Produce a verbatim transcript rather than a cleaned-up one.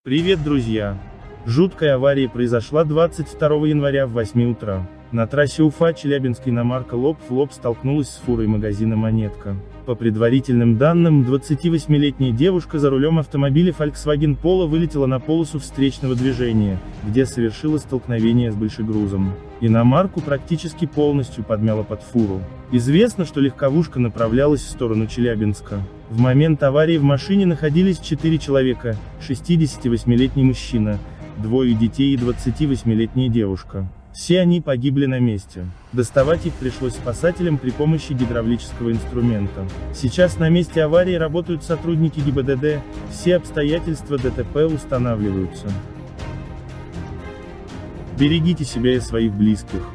Привет, друзья! Жуткая авария произошла двадцать второго января в восемь утра. На трассе Уфа-Челябинск иномарка лоб в лоб столкнулась с фурой магазина «Монетка». По предварительным данным, двадцативосьмилетняя девушка за рулем автомобиля Volkswagen Polo вылетела на полосу встречного движения, где совершила столкновение с большегрузом. Иномарку практически полностью подмяло под фуру. Известно, что легковушка направлялась в сторону Челябинска. В момент аварии в машине находились четыре человека: шестидесятивосьмилетний мужчина, двое детей и двадцативосьмилетняя девушка. Все они погибли на месте. Доставать их пришлось спасателям при помощи гидравлического инструмента. Сейчас на месте аварии работают сотрудники ГИБДД, все обстоятельства ДТП устанавливаются. Берегите себя и своих близких.